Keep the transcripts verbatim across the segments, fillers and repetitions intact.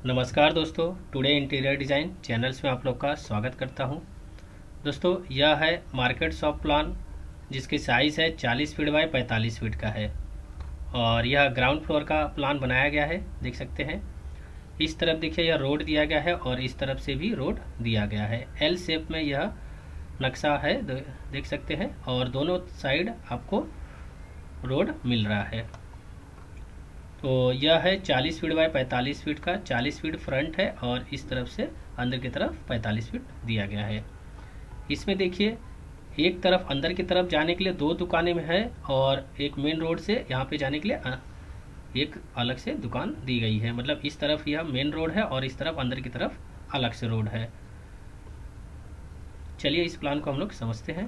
नमस्कार दोस्तों, today interior design channels में आप लोग का स्वागत करता हूं। दोस्तों यह है मार्केट शॉप प्लान जिसकी साइज़ है चालीस फीट बाय पैंतालीस फीट का है और यह ग्राउंड फ्लोर का प्लान बनाया गया है। देख सकते हैं इस तरफ देखिए यह रोड दिया गया है और इस तरफ से भी रोड दिया गया है। एल शेप में यह नक्शा है, देख सकते हैं, और दोनों साइड आपको रोड मिल रहा है। तो यह है चालीस फीट बाय पैंतालीस फीट का। चालीस फीट फ्रंट है और इस तरफ से अंदर की तरफ पैंतालीस फीट दिया गया है। इसमें देखिए एक तरफ अंदर की तरफ जाने के लिए दो दुकानें में है और एक मेन रोड से यहाँ पे जाने के लिए एक अलग से दुकान दी गई है। मतलब इस तरफ यह मेन रोड है और इस तरफ अंदर की तरफ अलग से रोड है। चलिए इस प्लान को हम लोग समझते हैं।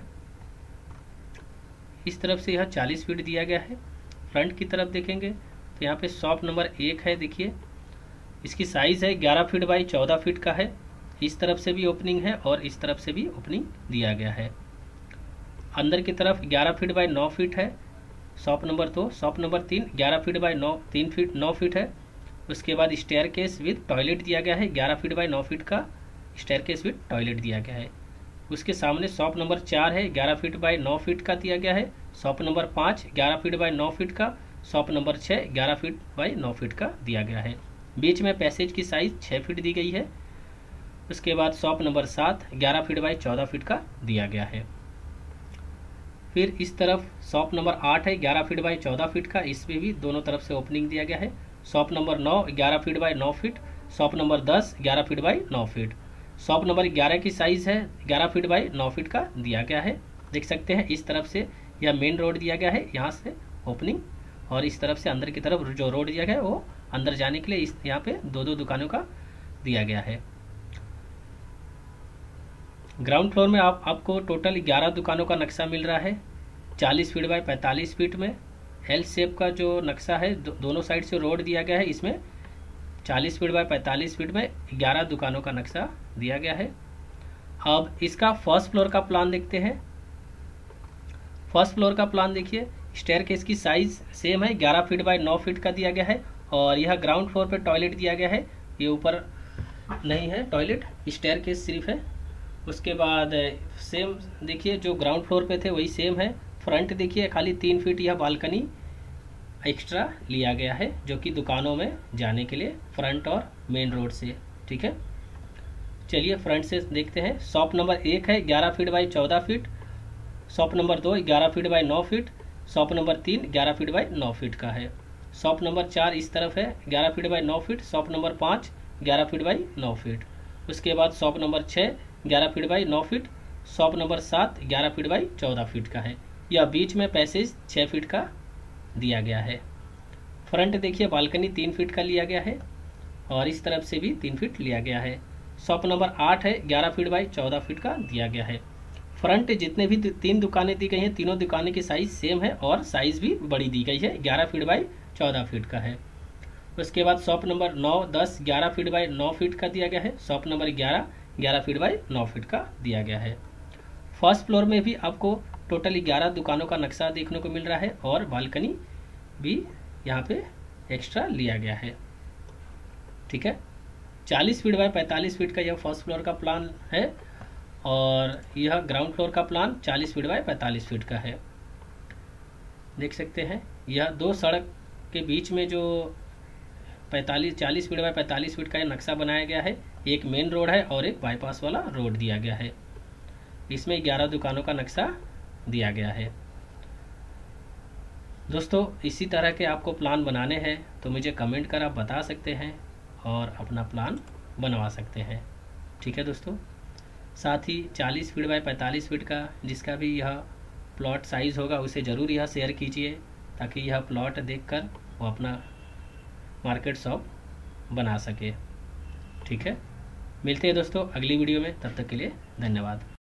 इस तरफ से यह चालीस फीट दिया गया है। फ्रंट की तरफ देखेंगे तो यहाँ पे शॉप नंबर एक है। देखिए इसकी साइज़ है ग्यारह फीट बाई चौदह फीट का है। इस तरफ से भी ओपनिंग है और इस तरफ से भी ओपनिंग दिया गया है। अंदर की तरफ ग्यारह फीट बाई नौ फीट है शॉप नंबर दो। शॉप नंबर तीन ग्यारह फीट बाई नौ तीन फीट नौ फीट है। उसके बाद स्टेयर केस विद टॉयलेट दिया गया है। ग्यारह फीट बाई नौ फीट का स्टेयर केस विद टॉयलेट दिया गया है। उसके सामने शॉप नंबर चार है, ग्यारह फीट बाई नौ फीट का दिया गया है। शॉप नंबर पाँच ग्यारह फीट बाई नौ फीट का। शॉप नंबर छः ग्यारह फीट बाई नौ फीट का दिया गया है। बीच में पैसेज की साइज छः फीट दी गई है। उसके बाद शॉप नंबर सात ग्यारह फीट बाई चौदह फीट का दिया गया है। फिर इस तरफ शॉप नंबर आठ है, ग्यारह फीट बाई चौदह फीट का। इसमें भी दोनों तरफ से ओपनिंग दिया गया है। शॉप नंबर नौ ग्यारह फीट बाई नौ फीट। शॉप नंबर दस ग्यारह फीट बाई नौ फीट। शॉप नंबर ग्यारह की साइज है ग्यारह फीट बाई नौ फीट का दिया गया है। देख सकते हैं इस तरफ से यह मेन रोड दिया गया है, यहाँ से ओपनिंग, और इस तरफ से अंदर की तरफ जो रोड दिया गया है वो अंदर जाने के लिए इस यहाँ पे दो दो दुकानों का दिया गया है। ग्राउंड फ्लोर में आप आपको टोटल ग्यारह दुकानों का नक्शा मिल रहा है। चालीस फीट बाय पैंतालीस फीट में एल शेप का जो नक्शा है, दो, दोनों साइड से रोड दिया गया है। इसमें चालीस फीट बाय पैंतालीस फीट में ग्यारह दुकानों का नक्शा दिया गया है। अब इसका फर्स्ट फ्लोर का प्लान देखते हैं। फर्स्ट फ्लोर का प्लान देखिए, स्टेयर केस की साइज सेम है, ग्यारह फीट बाय नौ फीट का दिया गया है और यह ग्राउंड फ्लोर पे टॉयलेट दिया गया है। ये ऊपर नहीं है टॉयलेट, स्टेयर केस सिर्फ है। उसके बाद सेम देखिए जो ग्राउंड फ्लोर पे थे वही सेम है। फ्रंट देखिए खाली तीन फीट यह बालकनी एक्स्ट्रा लिया गया है जो कि दुकानों में जाने के लिए फ्रंट और मेन रोड से। ठीक है, चलिए फ्रंट से देखते हैं। शॉप नंबर एक है ग्यारह फीट बाई चौदह फीट। शॉप नंबर दो ग्यारह फीट बाई नौ फीट। शॉप नंबर तीन ग्यारह फीट बाई नौ फीट का है। शॉप नंबर चार इस तरफ है ग्यारह फीट बाई नौ फीट। शॉप नंबर पाँच ग्यारह फीट बाई नौ फीट। उसके बाद शॉप नंबर छः ग्यारह फीट बाई नौ फीट। शॉप नंबर सात ग्यारह फीट बाई चौदह फीट का है। यह बीच में पैसेज छः फीट का दिया गया है। फ्रंट देखिए बालकनी तीन फीट का लिया गया है और इस तरफ से भी तीन फीट लिया गया है। शॉप नंबर आठ है, ग्यारह फीट बाई चौदह फीट का दिया गया है। फ्रंट जितने भी तीन दुकानें दी गई हैं, तीनों दुकानें की साइज सेम है और साइज भी बड़ी दी गई है, ग्यारह फीट बाई चौदह फीट का है। उसके बाद शॉप नंबर नौ दस ग्यारह फीट बाई नौ फीट का दिया गया है। शॉप नंबर ग्यारह ग्यारह फीट बाई नौ फीट का दिया गया है। फर्स्ट फ्लोर में भी आपको टोटली ग्यारह दुकानों का नक्शा देखने को मिल रहा है और बालकनी भी यहाँ पे एक्स्ट्रा लिया गया है। ठीक है, चालीस फीट बाय पैंतालीस फीट का यह फर्स्ट फ्लोर का प्लान है और यह ग्राउंड फ्लोर का प्लान चालीस फीट बाय पैंतालीस फीट का है। देख सकते हैं यह दो सड़क के बीच में जो पैंतालीस चालीस फीट बाय पैंतालीस फीट का नक्शा बनाया गया है। एक मेन रोड है और एक बाईपास वाला रोड दिया गया है। इसमें ग्यारह दुकानों का नक्शा दिया गया है। दोस्तों इसी तरह के आपको प्लान बनाने हैं तो मुझे कमेंट कर आप बता सकते हैं और अपना प्लान बनवा सकते हैं। ठीक है दोस्तों, साथ ही चालीस फीट बाय पैंतालीस फीट का जिसका भी यह प्लॉट साइज़ होगा उसे ज़रूर यह शेयर कीजिए ताकि यह प्लॉट देखकर वो अपना मार्केट शॉप बना सके। ठीक है, मिलते हैं दोस्तों अगली वीडियो में, तब तक के लिए धन्यवाद।